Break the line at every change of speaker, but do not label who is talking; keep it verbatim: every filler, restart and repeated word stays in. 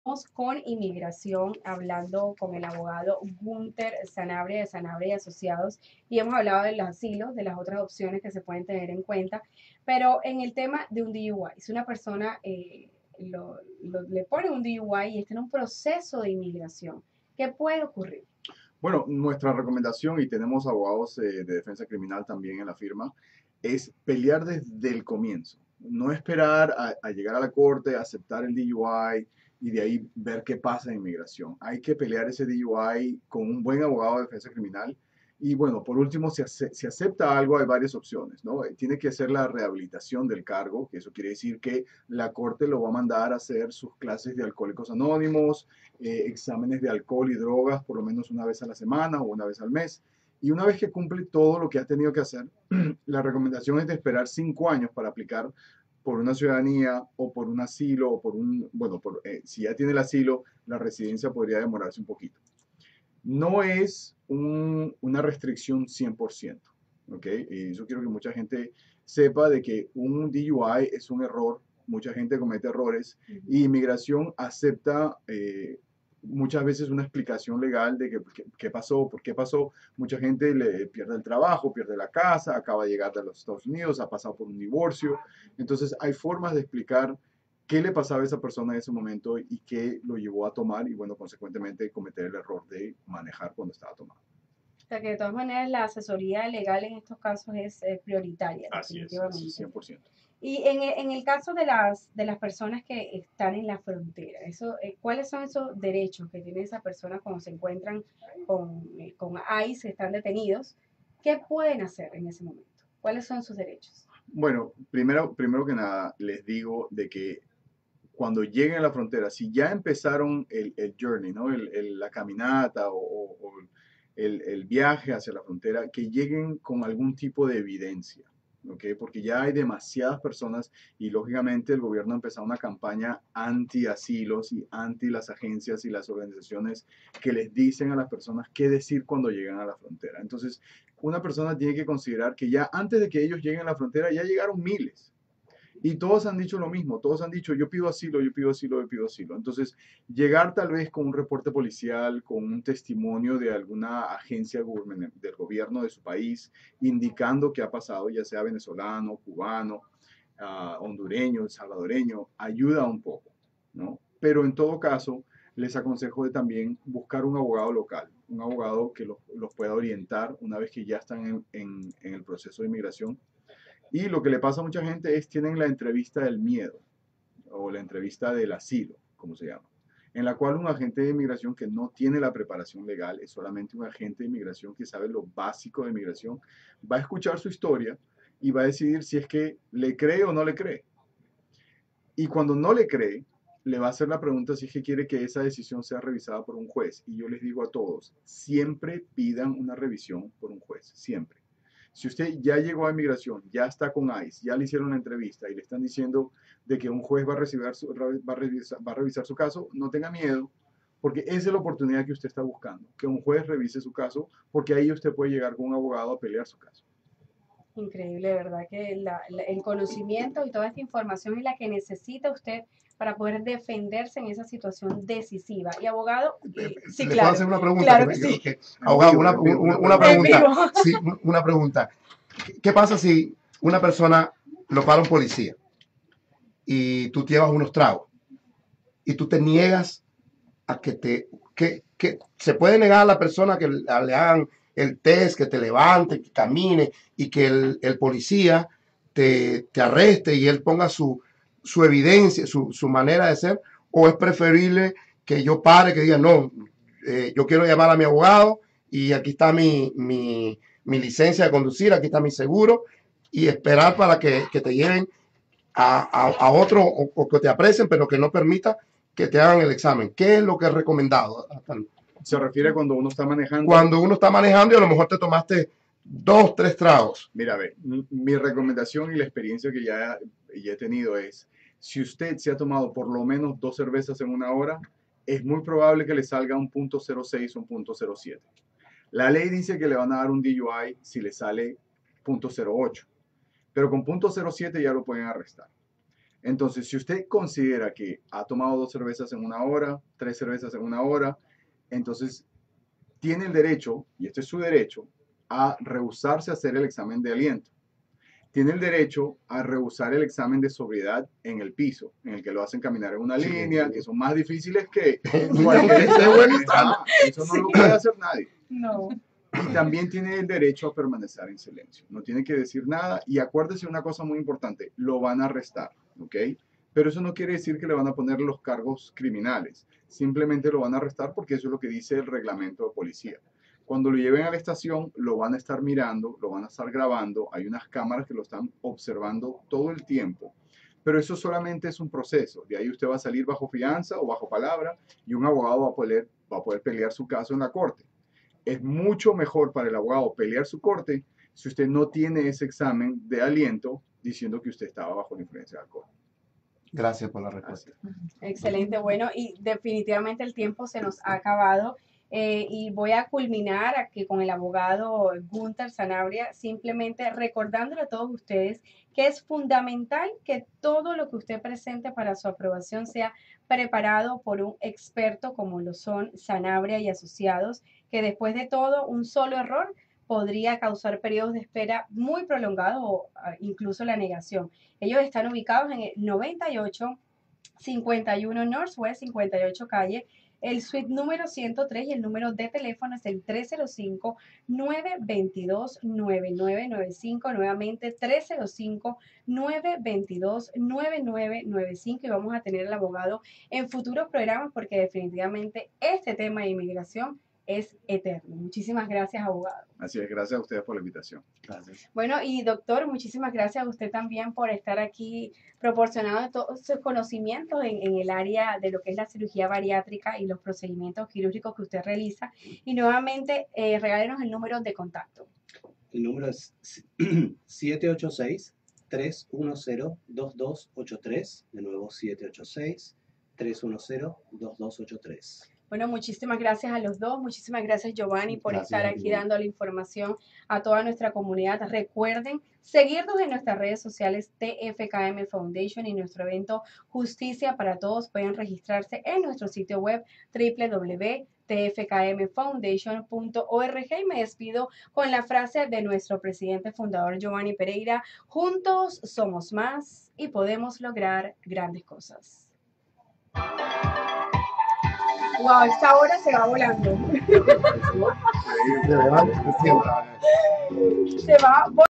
Con inmigración, hablando con el abogado Gunther Sanabria de Sanabria y Asociados, y hemos hablado de los asilos, de las otras opciones que se pueden tener en cuenta, pero en el tema de un D U I, si una persona eh, lo, lo, le pone un D U I y está en un proceso de inmigración, ¿qué puede ocurrir?
Bueno, nuestra recomendación, y tenemos abogados eh, de defensa criminal también en la firma, es pelear desde el comienzo. No esperar a, a llegar a la corte, aceptar el D U I y de ahí ver qué pasa en inmigración. Hay que pelear ese D U I con un buen abogado de defensa criminal. Y bueno, por último, si, ace- si acepta algo, hay varias opciones, ¿no? Eh, Tiene que hacer la rehabilitación del cargo, que eso quiere decir que la corte lo va a mandar a hacer sus clases de alcohólicos anónimos, eh, exámenes de alcohol y drogas por lo menos una vez a la semana o una vez al mes. Y una vez que cumple todo lo que ha tenido que hacer, la recomendación es de esperar cinco años para aplicar por una ciudadanía o por un asilo o por un, bueno, por, eh, si ya tiene el asilo, la residencia podría demorarse un poquito. No es un, una restricción cien por ciento, ¿ok? Y eso quiero que mucha gente sepa de que un D U I es un error, mucha gente comete errores y inmigración acepta eh, muchas veces una explicación legal de que, qué, qué pasó, por qué pasó. Mucha gente le pierde el trabajo, pierde la casa, acaba de llegar de los Estados Unidos, ha pasado por un divorcio. Entonces hay formas de explicar qué le pasaba a esa persona en ese momento y qué lo llevó a tomar y, bueno, consecuentemente cometer el error de manejar cuando estaba tomando.
O sea que de todas maneras la asesoría legal en estos casos es eh, prioritaria,
Así es, así es,
definitivamente.
cien por ciento.
Y en, e- en el caso de las, de las personas que están en la frontera, eso, eh, ¿cuáles son esos derechos que tiene esa persona cuando se encuentran con, eh, con ICE, están detenidos? ¿Qué pueden hacer en ese momento? ¿Cuáles son sus derechos?
Bueno, primero, primero que nada, les digo de que cuando lleguen a la frontera, si ya empezaron el, el journey, ¿no? El, el, la caminata o, o, o el, el, viaje hacia la frontera, que lleguen con algún tipo de evidencia, ¿ok? Porque ya hay demasiadas personas y lógicamente el gobierno ha empezado una campaña anti-asilos y anti las agencias y las organizaciones que les dicen a las personas qué decir cuando llegan a la frontera. Entonces, una persona tiene que considerar que ya antes de que ellos lleguen a la frontera ya llegaron miles. Y todos han dicho lo mismo, todos han dicho, yo pido asilo, yo pido asilo, yo pido asilo. Entonces, llegar tal vez con un reporte policial, con un testimonio de alguna agencia del gobierno de su país, indicando que ha pasado, ya sea venezolano, cubano, uh, hondureño, salvadoreño, ayuda un poco, ¿no? Pero en todo caso, les aconsejo de también buscar un abogado local, un abogado que los, los pueda orientar una vez que ya están en, en, en el proceso de inmigración y lo que le pasa a mucha gente es tienen la entrevista del miedo o la entrevista del asilo, como se llama, en la cual un agente de inmigración que no tiene la preparación legal, es solamente un agente de inmigración que sabe lo básico de inmigración, va a escuchar su historia y va a decidir si es que le cree o no le cree. Y cuando no le cree, le va a hacer la pregunta si es que quiere que esa decisión sea revisada por un juez. Y yo les digo a todos, siempre pidan una revisión por un juez, siempre. Si usted ya llegó a inmigración, ya está con ICE, ya le hicieron la entrevista y le están diciendo de que un juez va a, recibir su, va a, revisar, va a revisar su caso, no tenga miedo, porque esa es la oportunidad que usted está buscando, que un juez revise su caso, porque ahí usted puede llegar con un abogado a pelear su caso.
Increíble, de verdad que la- la- el conocimiento y toda esta información es la que necesita usted para poder defenderse en esa situación decisiva. Y abogado, eh, sí,
¿Le puedo
claro,
hacer una pregunta? Que
claro que
me,
sí,
okay.
En
Abogado,
vivo,
una,
en vivo,
una,
una
una
pregunta
en
en vivo.
pregunta.
vivo.
Sí, una pregunta. ¿Qué pasa si una persona lo para un policía y tú llevas unos tragos y tú te niegas a que te... Que, que se puede negar a la persona que le hagan el test, que te levante, que camine y que el, el policía te, te, arreste y él ponga su, su evidencia, su, su, manera de ser? ¿O es preferible que yo pare, que diga, no, eh, yo quiero llamar a mi abogado y aquí está mi, mi, mi licencia de conducir, aquí está mi seguro, y esperar para que, que te lleven a, a, a otro o, o, que te aprecien, pero que no permita que te hagan el examen? ¿Qué es lo que es recomendado?
Se refiere cuando uno está manejando.
Cuando uno está manejando y a lo mejor te tomaste dos, tres tragos.
Mira, a ver, mi recomendación y la experiencia que ya, ya he tenido es, si usted se ha tomado por lo menos dos cervezas en una hora, es muy probable que le salga un punto cero seis o un punto cero siete. La ley dice que le van a dar un D U I si le sale punto cero ocho, pero con punto cero siete ya lo pueden arrestar. Entonces, si usted considera que ha tomado dos cervezas en una hora, tres cervezas en una hora, entonces tiene el derecho, y este es su derecho, a rehusarse a hacer el examen de aliento. Tiene el derecho a rehusar el examen de sobriedad en el piso, en el que lo hacen caminar en una
Sí.
línea, que son más difíciles que
Mira,
cualquier
qué bueno
examen.
está.
Ah, eso no lo puede hacer nadie.
No.
Y también tiene el derecho a permanecer en silencio. No tiene que decir nada. Y acuérdese una cosa muy importante, lo van a arrestar, ¿ok? Pero eso no quiere decir que le van a poner los cargos criminales. Simplemente lo van a arrestar porque eso es lo que dice el reglamento de policía. Cuando lo lleven a la estación, lo van a estar mirando, lo van a estar grabando. Hay unas cámaras que lo están observando todo el tiempo. Pero eso solamente es un proceso. De ahí usted va a salir bajo fianza o bajo palabra y un abogado va a poder, va a poder pelear su caso en la corte. Es mucho mejor para el abogado pelear su corte si usted no tiene ese examen de aliento diciendo que usted estaba bajo la influencia de alcohol.
Gracias por la respuesta.
Excelente, bueno, y definitivamente el tiempo se nos ha acabado. Eh, y voy a culminar aquí con el abogado Gunther Sanabria, simplemente recordándole a todos ustedes que es fundamental que todo lo que usted presente para su aprobación sea preparado por un experto como lo son Sanabria y Asociados, que después de todo un solo error podría causar periodos de espera muy prolongados o uh, incluso la negación. Ellos están ubicados en el noventa y ocho cincuenta y uno Northwest cincuenta y ocho calle, el suite número ciento tres y el número de teléfono es el tres cero cinco, nueve dos dos, nueve nueve nueve cinco, nuevamente tres cero cinco, nueve dos dos, nueve nueve nueve cinco, y vamos a tener al abogado en futuros programas porque definitivamente este tema de inmigración es eterno. Muchísimas gracias, abogado.
Así es, gracias a ustedes por la invitación.
Gracias.
Bueno, y doctor, muchísimas gracias a usted también por estar aquí proporcionando todos sus conocimientos en, en el área de lo que es la cirugía bariátrica y los procedimientos quirúrgicos que usted realiza. Y nuevamente, eh, regálenos el número de contacto.
El número es siete ocho seis, tres uno cero, dos dos ocho tres. De nuevo, siete ocho seis, tres uno cero, dos dos ocho tres.
Bueno, muchísimas gracias a los dos. Muchísimas gracias, Giovanni, por
Gracias,
estar aquí
Giovanni.
dando la información a toda nuestra comunidad. Recuerden seguirnos en nuestras redes sociales T F K M Foundation y nuestro evento Justicia para Todos. Pueden registrarse en nuestro sitio web w w w punto t f k m foundation punto org. Y me despido con la frase de nuestro presidente fundador Giovanni Pereira: juntos somos más y podemos lograr grandes cosas. Wow, esta hora se va volando.
De verdad, siempre.
Se va volando.